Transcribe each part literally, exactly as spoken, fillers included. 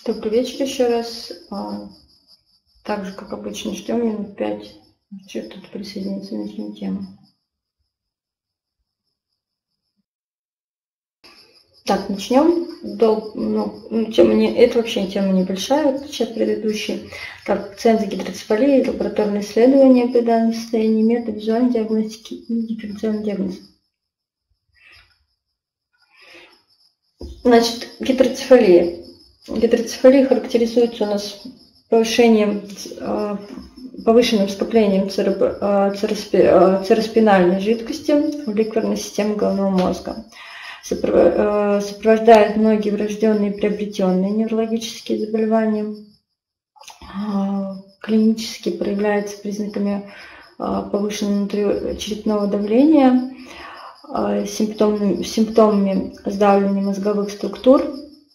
Добрый вечер еще раз. Так же, как обычно, ждем минут пять. Кто-то присоединится на эту тему. Так, начнем. Дол... Ну, тема не... Это вообще тема небольшая, в отличие от предыдущей. Так, пациент с гидроцефалией, лабораторные исследования при данном состоянии, метод визуальной диагностики и дифференциальный диагноз. Значит, гидроцефалия. Гидроцефалия характеризуется у нас повышением, повышенным скоплением цероспинальной жидкости в ликворной системе головного мозга. Сопровождает многие врожденные и приобретенные неврологические заболевания. Клинически проявляется признаками повышенного внутричерепного давления, симптомами, симптомами сдавливания мозговых структур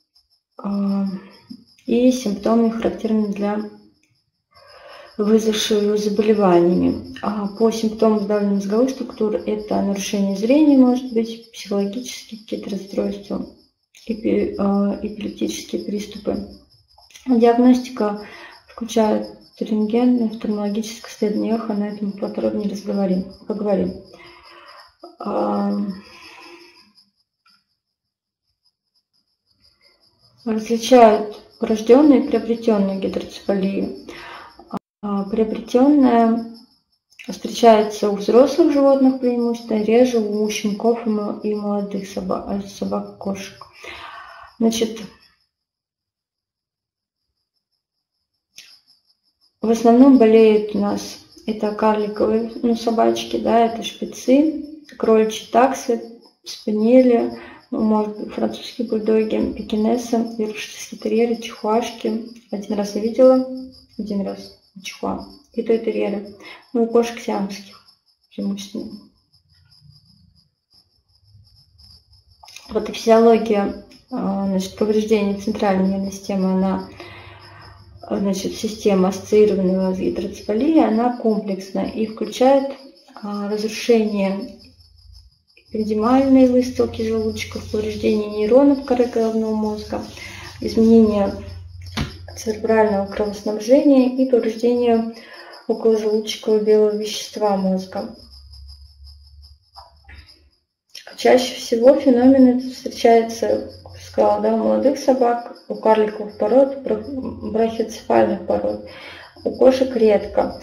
и симптомами, характерными для вызвавшего заболеваниями. По симптомам сдавливания мозговых структур это нарушение зрения, может быть, психологические какие-то расстройства, эпилептические приступы. Диагностика включает рентген, офтальмологическое исследование эхо, на этом подробнее разговорим, поговорим. Различают врожденную и приобретенную гидроцефалию. Приобретенная встречается у взрослых животных преимущественно, реже у щенков и молодых собак, собак и кошек. Значит, в основном болеют у нас это карликовые, ну, собачки, да, это шпицы, кроличьи таксы, спаниели, ну, может быть, французские бульдоги, пекинесы, йоркширские терьеры, чихуашки. Один раз я видела, один раз чихуа, и то и терьеры. Ну, у кошек сиамских преимущественно. Патофизиология, значит, повреждение центральной нервной системы, она, значит, система, ассоциированная с гидроцефалией, она комплексна и включает разрушение эпидемиальные выстилки желудочков, повреждение нейронов коры головного мозга, изменение церебрального кровоснабжения и повреждение околожелудочкового белого вещества мозга. Чаще всего феномен этот встречается, как сказала, да, у молодых собак, у карликовых пород, брахиоцефальных пород, у кошек редко.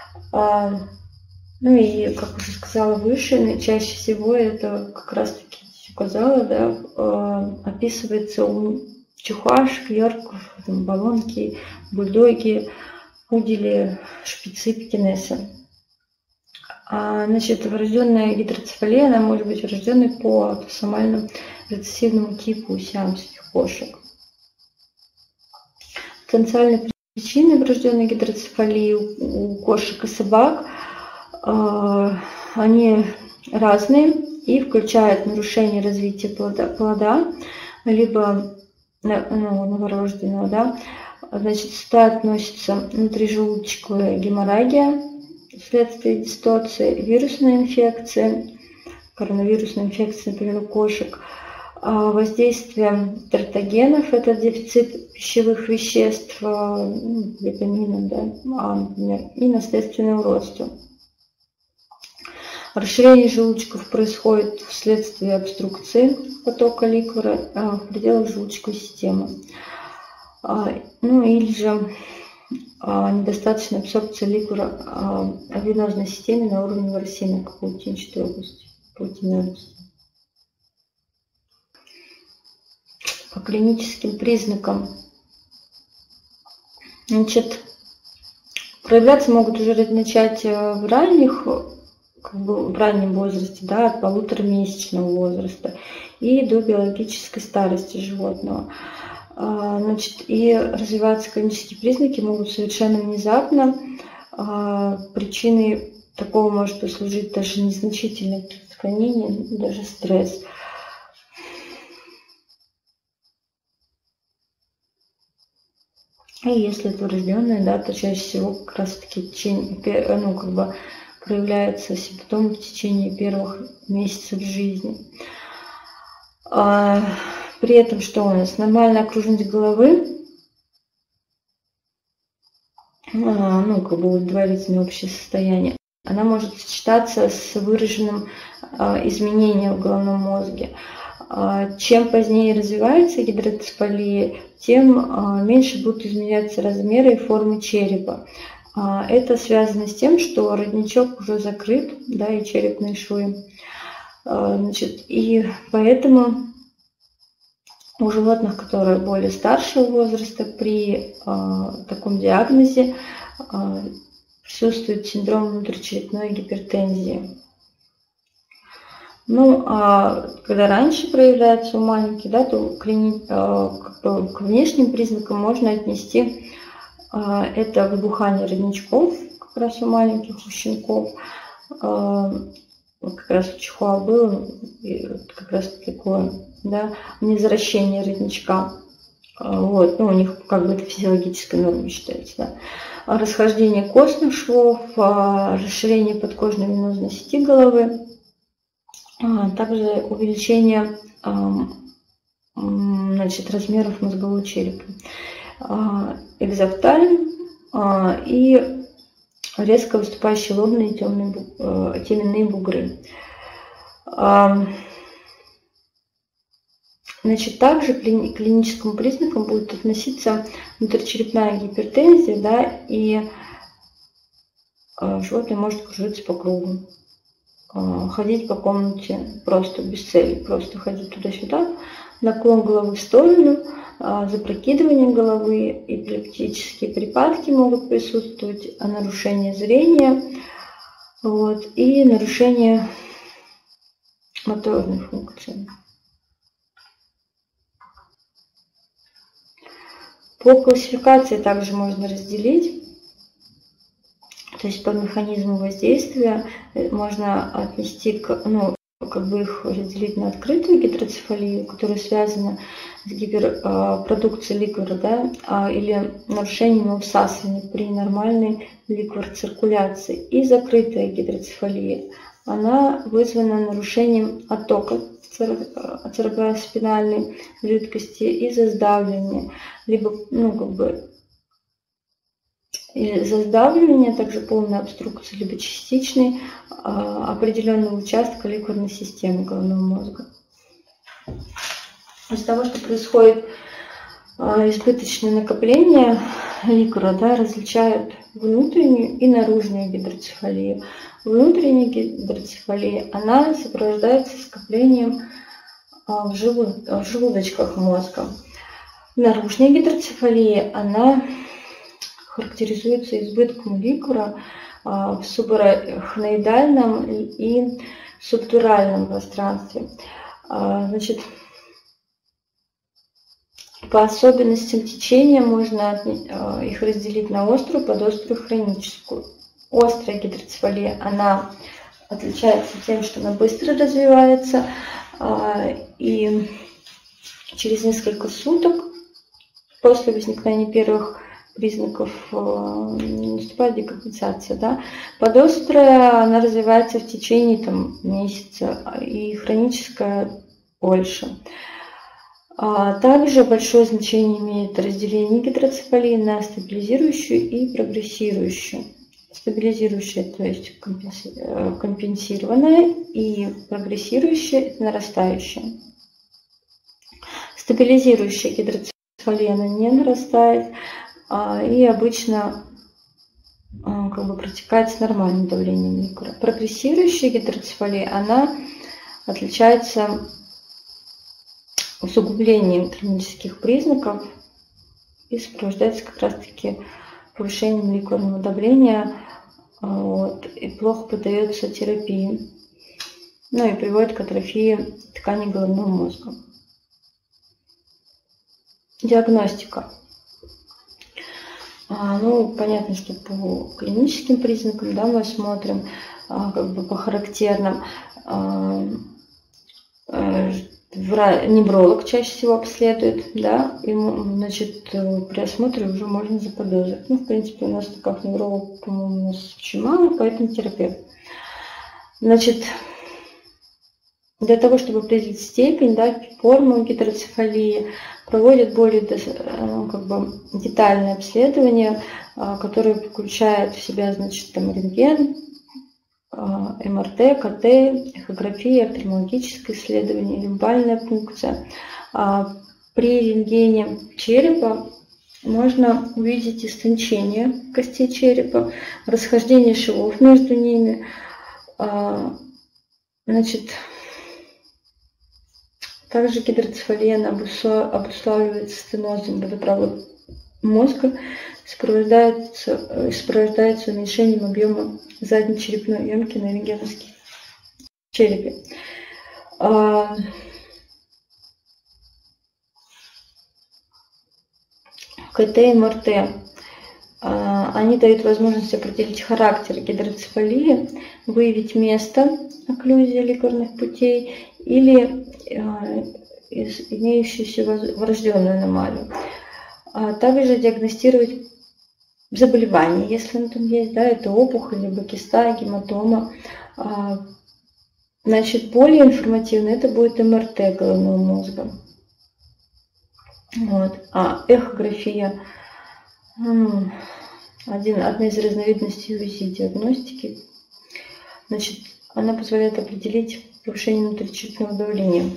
Ну и, как уже сказала выше, чаще всего это как раз-таки указала, да, описывается у чихуашек, йорков, баллонки, бульдоги, пудели, шпицы, пекинесы. А, значит, врожденная гидроцефалия, она может быть врожденной по автосомальному рецессивному типу у сиамских кошек. Потенциальные причины врожденной гидроцефалии у кошек и собак они разные и включают нарушение развития плода, плода либо ну, новорожденного. Да. Значит, сюда относится внутрижелудочковая геморрагия вследствие дистоции, вирусная инфекция, коронавирусная инфекция, например, у кошек, воздействие тератогенов, это дефицит пищевых веществ, витаминов, да, например, и наследственное уродство. Расширение желудочков происходит вследствие обструкции потока ликвора в пределах желудочковой системы. Ну или же недостаточная абсорбция ликвора в венозной системе на уровне ворсинок паутинчатой области, паутинной области. По клиническим признакам, значит, проявляться могут уже начать в ранних, как бы в раннем возрасте, да, от полуторамесячного возраста и до биологической старости животного. Значит, и развиваться клинические признаки могут совершенно внезапно. Причиной такого может послужить даже незначительное предохранение, даже стресс. И если это врожденное, да, то чаще всего как раз таки в течение, ну, как бы проявляются симптомы в течение первых месяцев жизни. При этом что у нас? Нормальная окружность головы, ну, как бы удовлетворительное общее состояние, она может сочетаться с выраженным изменением в головном мозге. Чем позднее развивается гидроцефалия, тем меньше будут изменяться размеры и формы черепа. Это связано с тем, что родничок уже закрыт, да, и черепные швы. Значит, и поэтому у животных, которые более старшего возраста, при таком диагнозе присутствует синдром внутричерепной гипертензии. Ну, а когда раньше проявляется у маленьких, да, то к внешним признакам можно отнести это выбухание родничков, как раз у маленьких, у щенков. Как раз у чихуа было как раз такое, да, невозвращение родничка. Вот, ну, у них как бы это физиологическая норма считается, да. Расхождение костных швов, расширение подкожной венозной сети головы, также увеличение, значит, размеров мозгового черепа, экзофтальм и резко выступающие лобные темные, теменные бугры. Значит, также к клиническому признакам будет относиться внутричерепная гипертензия, да, и животное может кружиться по кругу, ходить по комнате просто без цели, просто ходить туда-сюда, наклон головы в сторону, запрокидывание головы, эпилептические припадки могут присутствовать, нарушение зрения, вот, и нарушение моторной функции. По классификации также можно разделить, то есть по механизму воздействия можно отнести к, ну, как бы их разделить на открытую гидроцефалию, которая связана с гиперпродукцией ликвора, да, или нарушением всасывания при нормальной ликвор-циркуляции, и закрытая гидроцефалия. Она вызвана нарушением оттока цереброспинальной жидкости из-за сдавливания, либо, ну, как бы, из-за сдавливания, также полной обструкции, либо частичной а, определенного участка ликворной системы головного мозга. Из-за того, что происходит а, избыточное накопление ликвора, да, различают внутреннюю и наружную гидроцефалию. Внутренняя гидроцефалия, она сопровождается скоплением а, в, желуд... в желудочках мозга. Наружная гидроцефалия, она характеризуется избытком ликвора в субарахноидальном и субдуральном пространстве. Значит, по особенностям течения можно их разделить на острую, подострую, хроническую. Острая гидроцефалия, она отличается тем, что она быстро развивается, и через несколько суток после возникновения первых признаков наступает декомпенсация, да. Подострая, она развивается в течение там, месяца, и хроническая больше. А также большое значение имеет разделение гидроцефалии на стабилизирующую и прогрессирующую. Стабилизирующая, то есть компенсированная, и прогрессирующая, это нарастающая. Стабилизирующая гидроцефалия, она не нарастает, и обычно как бы протекает с нормальным давлением ликвора. Прогрессирующая гидроцефалия, она отличается усугублением клинических признаков и сопровождается как раз-таки повышением ликворного давления, вот, и плохо поддается терапии, ну и приводит к атрофии тканей головного мозга. Диагностика. Ну, понятно, что по клиническим признакам, да, мы смотрим, как бы по характерным. Невролог чаще всего обследует, да, и, значит, при осмотре уже можно заподозрить. Ну, в принципе, у нас таких невролог, по-моему, у нас очень мало, поэтому терапевт. Значит, Для того, чтобы определить степень, да, форму гидроцефалии, проводят более ну, как бы, детальное обследование, которое включает в себя, значит, там, рентген, эм эр тэ, ка тэ, эхография, офтальмологическое исследование, лимбальная пункция. При рентгене черепа можно увидеть истончение костей черепа, расхождение швов между ними. Значит, также гидроцефалия обуславливается стенозом водопровода мозга, сопровождается, сопровождается уменьшением объема задней черепной ямки на рентгеновской черепе. ка тэ и эм эр тэ. Они дают возможность определить характер гидроцефалии, выявить место окклюзии ликарных путей или имеющуюся врожденную аномалию. А также диагностировать заболевание, если оно там есть, да, это опухоль, либо киста, гематома. Значит, более информативно это будет эм эр тэ головного мозга. Вот. А эхография один, одна из разновидностей УЗИ-диагностики. Значит, она позволяет определить повышение внутричерепного давления.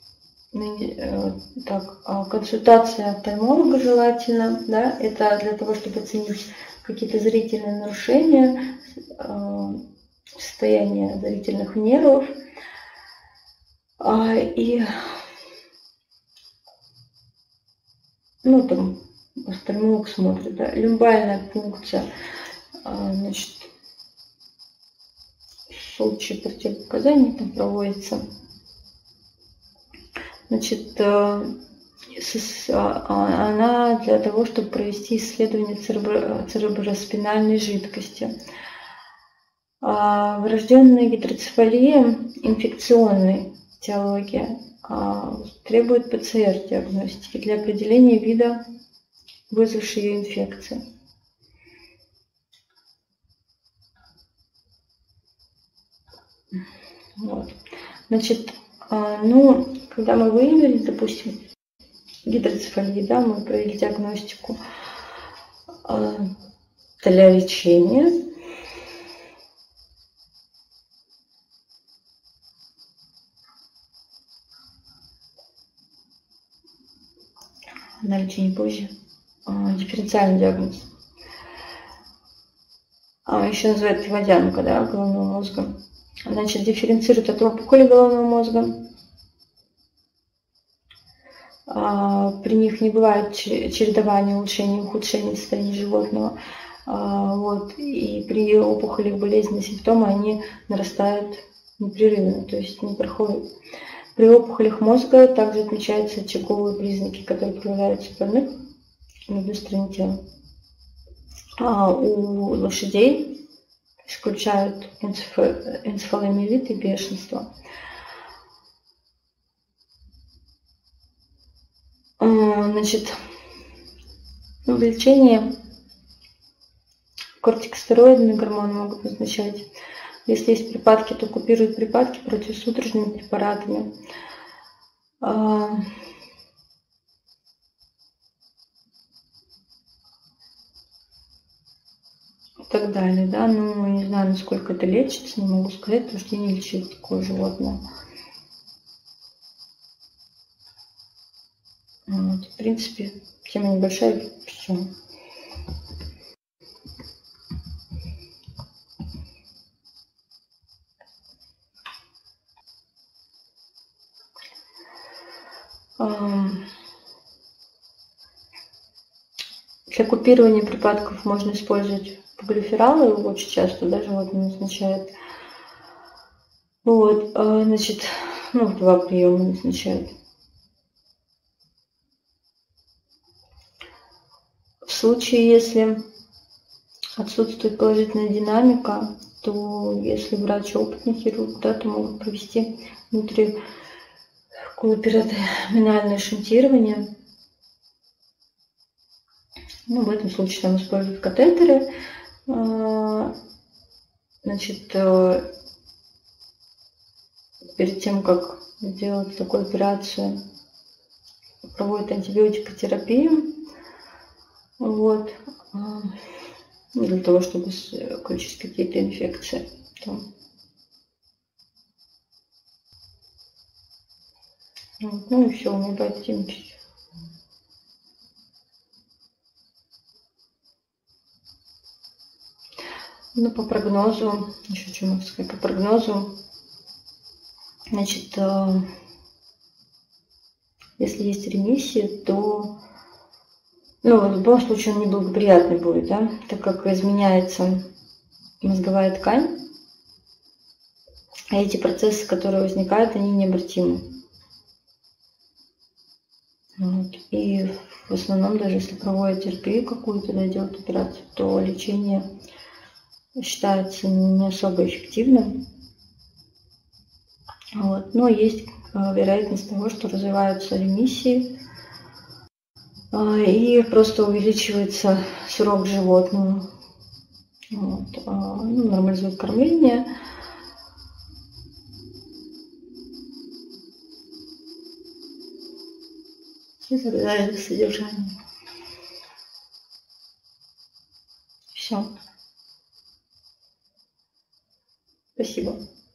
Так, консультация офтальмолога желательно, да, это для того, чтобы оценить какие-то зрительные нарушения, состояние зрительных нервов. И, ну, там, офтальмолог смотрит, да, лимбальная функция, значит, в случае противопоказаний там проводится. Значит, она для того, чтобы провести исследование цереброспинальной жидкости. Врожденная гидроцефалия, инфекционная этиология, требует пэ цэ эр-диагностики для определения вида вызвавшей ее инфекции. Вот. Значит, ну, когда мы выявили, допустим, гидроцефалию, да, мы провели диагностику для лечения. На лечение позже. Дифференциальный диагноз. Еще называют водянка, да, головного мозга. Значит, дифференцируют от опухоли головного мозга. При них не бывает чередования улучшения и ухудшения состояния животного. Вот. И при опухолях болезненные симптомы они нарастают непрерывно, то есть не проходят. При опухолях мозга также отмечаются очаговые признаки, которые проявляются в больных на одной стороне тела. А у лошадей исключают энцефаломиелит и бешенство. Значит, в лечении кортикостероидные гормоны могут назначать. Если есть припадки, то купируют припадки противосудорожными препаратами. И так далее, да, ну, не знаю, насколько это лечится, не могу сказать, потому что я не лечила такое животное. Вот, в принципе, тема небольшая, все. Для купирования припадков можно использовать глюфералы, очень часто, да, животные назначают. Вот, значит, ну, два приема назначают. В случае, если отсутствует положительная динамика, то если врач опытный хирург, да, то могут провести внутрикулоперитонеальное шунтирование. Ну, в этом случае там используют катетеры. Значит, перед тем, как сделать такую операцию, проводят антибиотикотерапию. Вот. Для того, чтобы исключить какие-то инфекции. Вот. Ну и все, у меня активность. Ну, по прогнозу, еще что могу сказать, по прогнозу, значит, если есть ремиссия, то, ну, в любом случае он неблагоприятный будет, да, так как изменяется мозговая ткань, а эти процессы, которые возникают, они необратимы. Вот. И в основном, даже если проводят терапию какую-то, да, делают операцию, то лечение считается не особо эффективным. Вот. Но есть вероятность того, что развиваются ремиссии, и просто увеличивается срок животного. Вот. Ну, нормализует кормление. И так далее, содержание. Все. Спасибо.